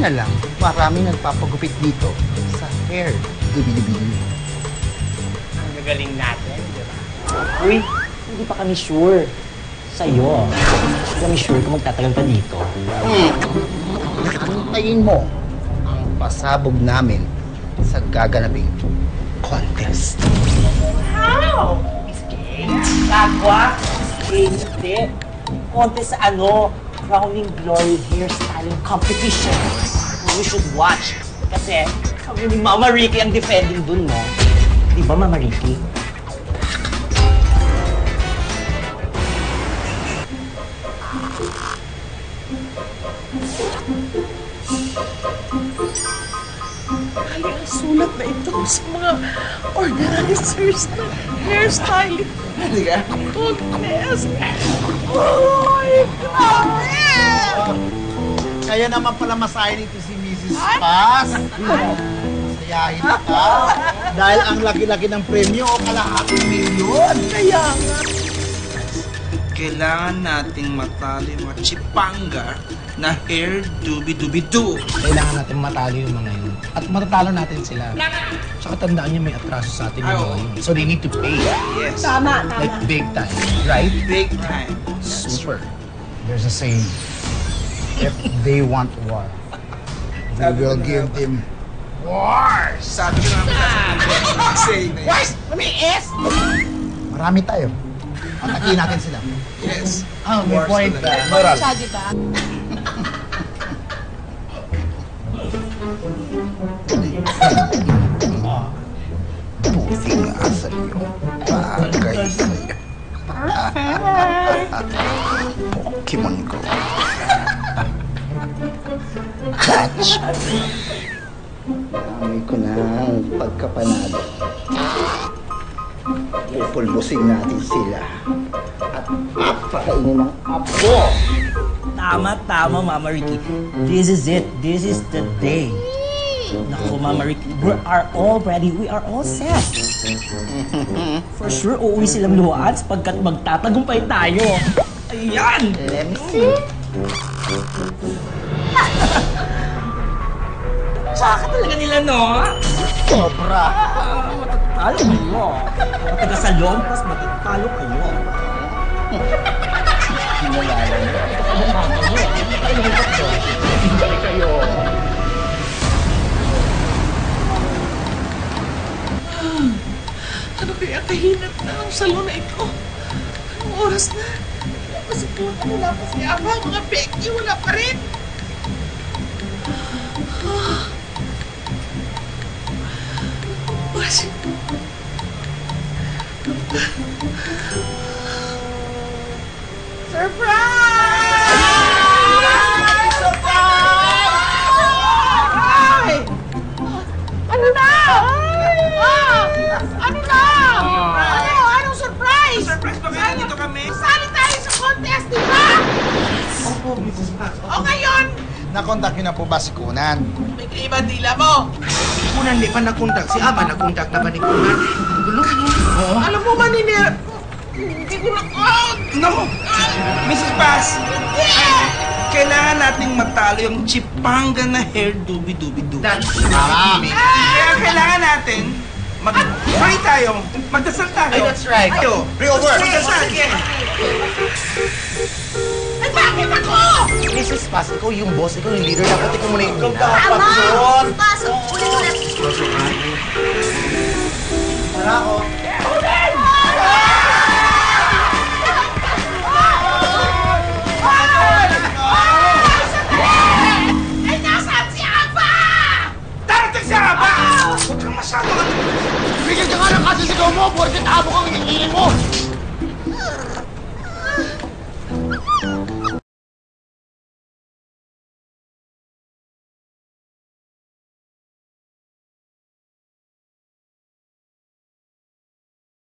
na lang, marami nagpapagupit dito sa hair. Dubi-dubi. Ang gagaling natin, di ba? Uy, hindi pa kami sure. Sa'yo. Hindi kami sure kung magtatagal ka dito. Antayin mo ang pasabog namin sa gaganaping contest. Wow! Miss Kay? Kagwa? Miss Kay, hindi. Contest sa ano? Crowning Glory Hairstyling Competition. You should watch. Kasi kami ni Mama Ricky ang defending dun, no? Di ba, Mama Ricky? Kaya sulat na ito sa mga organizers ng hairstyling. Hindi ka? Contest! Oh my God! Kaya naman pala masahin ito si Mrs. Paz. Masayahin ka. Dahil ang laki-laki ng premyo o kalahating milyon. Kaya nga. Kailangan nating matalo yung mga chipanga na hair doobie-doobie-doo. Kailangan natin matalo yung mga yun. At matatalo natin sila. Tsaka tandaan niyo may atraso sa atin yung mga yun. So they need to pay. Yes. Tama. Like big time. Right? Big time. Super. There's a saying, if they want war, we will give them wars. Sabi ko naman say na yun. Wars! Mamiis! Marami tayo. Atakin natin sila. Yes. Ah, may Wars point. talaga. Moral. Siya, di ba? Puti nga sa'yo. Bagay sa'yo. Pokemon ko. Catch! Dami ko na ang pagkapanalo. Pupulbusin natin sila. At papakainin ng apo. Tama, Mama Ricky. This is it. This is the day. Naku, Mama Ricky, we are all ready. We are all set. For sure, uuwi silang luhaan sapagkat magtatagumpay tayo. Ayan! Let me see. Tsaka talaga nila, no? Sobra. Matatalo kayo. Mataga sa lompas, matatalo kayo. Sinalala niyo. Hindi kayo. Ano kaya kahinat na ang salon na ito? Anong oras na? Kasi kung wala pa si Ama, mga Becky, wala pa rin. Oras. Surprise! Surprise! Ano na? Ano na? Anong surprise? Surprise ba kayo? Dito kami? Sali tayo sa contest, di ba? Opo, Mrs. Paz. O ngayon, Nakontak niyo na po ba si Kunan? may kaiba dila mo. Kunan, di pa nakundak. Si Ama nakundak na ba ni Kunan? Gulo mo. Alam mo ba, Nini? Hindi ko na... No! Mrs. Paz! Kailangan nating matalo yung chipanga na hair doobie-doobie-doo. Tama. Kaya kailangan natin mag-pray tayo. Magdasal tayo. Ay, that's right. Tayo. Pray over. Magdasal. Ay, bakit ako? Mrs. Paz, ikaw yung boss, ikaw yung leader, dapat ikaw muna yung una. Tama! Pasok! Ulit! Tara ako. Ay, nasaan si Aba? Darating siya ba? Huwag kang masyado. Bigyan ka nga ng kasi sigaw mo, porket abo kang hinihiling mo.